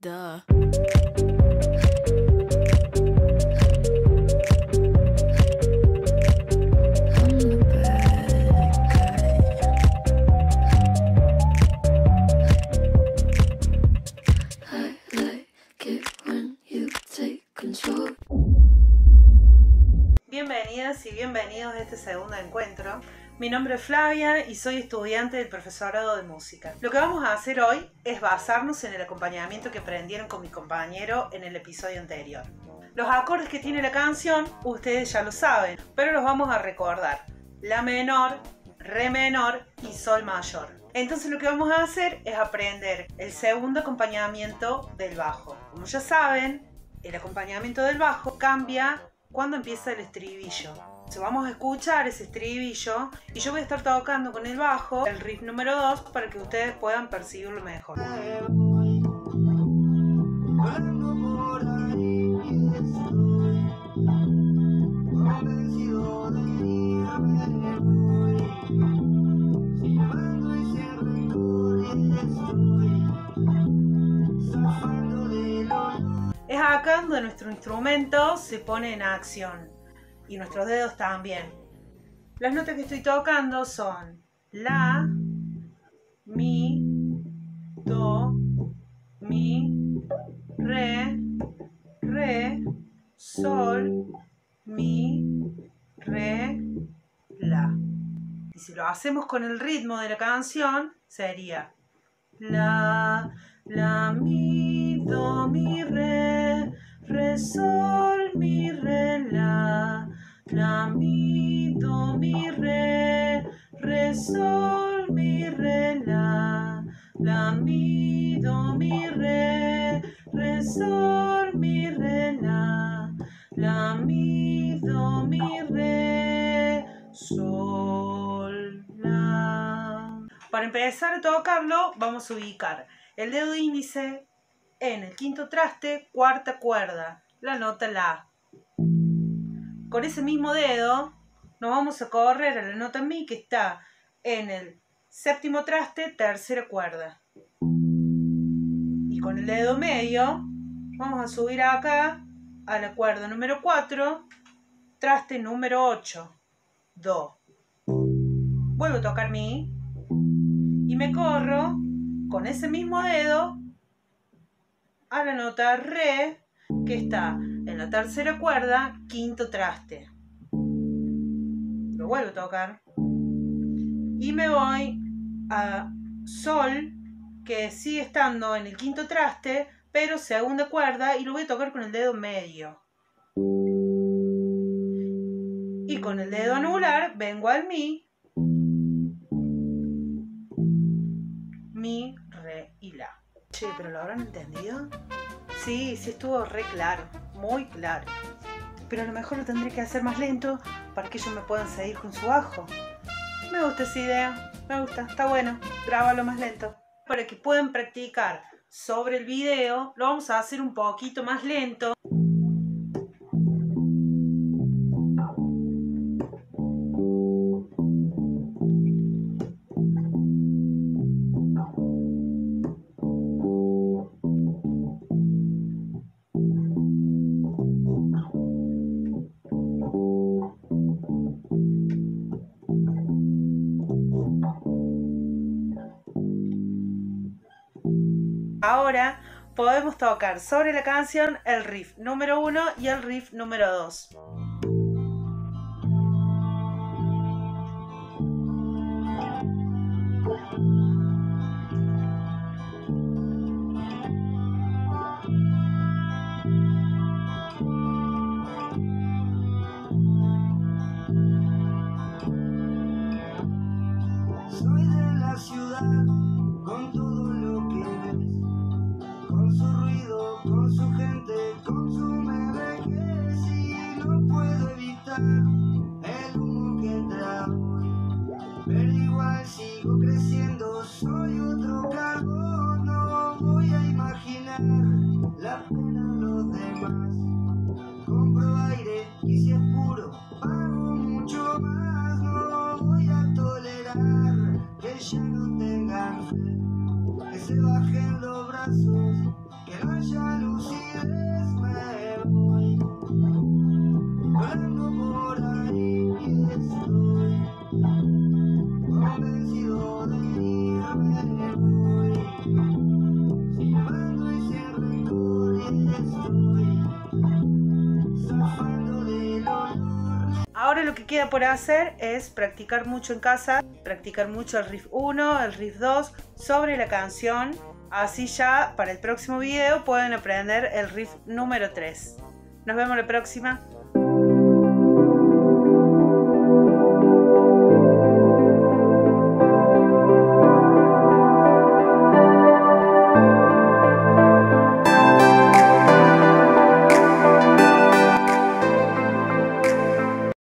Duh. Bienvenidas y bienvenidos a este segundo encuentro. Mi nombre es Flavia y soy estudiante del profesorado de música. Lo que vamos a hacer hoy es basarnos en el acompañamiento que aprendieron con mi compañero en el episodio anterior. Los acordes que tiene la canción ustedes ya lo saben, pero los vamos a recordar: la menor, re menor y sol mayor. Entonces lo que vamos a hacer es aprender el segundo acompañamiento del bajo. Como ya saben, el acompañamiento del bajo cambia cuando empieza el estribillo. Entonces vamos a escuchar ese estribillo y yo voy a estar tocando con el bajo el riff número 2 para que ustedes puedan percibirlo mejor. Es acá donde nuestro instrumento se pone en acción y nuestros dedos también. Las notas que estoy tocando son la, mi, do, mi, re, sol, mi, re, la. Y si lo hacemos con el ritmo de la canción, sería la, mi, do, mi, re, sol, mi, re, la, mi, do, mi, re, sol, mi, re, la, mi, do, mi, re, sol, mi, re, la, mi, do, mi, re, sol, la. Para empezar a tocarlo vamos a ubicar el dedo índice en el quinto traste, cuarta cuerda, la nota la. Con ese mismo dedo nos vamos a correr a la nota mi que está en el séptimo traste, tercera cuerda. Y con el dedo medio vamos a subir acá a la cuerda número 4, traste número 8, do. Vuelvo a tocar mi y me corro con ese mismo dedo a la nota re que está en la tercera cuerda, quinto traste. Lo vuelvo a tocar y me voy a sol, que sigue estando en el quinto traste pero segunda cuerda, y lo voy a tocar con el dedo medio. Y con el dedo anular vengo al mi, re y la. Che, ¿pero lo habrán entendido? Sí, estuvo re claro, muy claro. Pero a lo mejor lo tendré que hacer más lento para que ellos me puedan seguir con su bajo. Me gusta esa idea, me gusta, está bueno, grábalo más lento. Para que puedan practicar sobre el video, lo vamos a hacer un poquito más lento. Ahora podemos tocar sobre la canción el riff número 1 y el riff número 2. Soy de la ciudad, con todo lo que ves, con su ruido, con su gente, con su vejez, y no puedo evitar el humo que entra hoy, pero igual sigo creciendo, soy otro carbón, no voy a imaginar la pena de los demás, compro aire y si es puro, pago mucho más, no voy a tolerar que ya no tengan fe, que se bajen los brazos, que no haya lucidez me voy volando por ahí y estoy convencido de irme voy silbando y sin rencor y estoy zafando del olor. Ahora lo que queda por hacer es practicar mucho en casa, practicar mucho el riff 1, el riff 2 sobre la canción. Así ya para el próximo video pueden aprender el riff número 3. Nos vemos la próxima.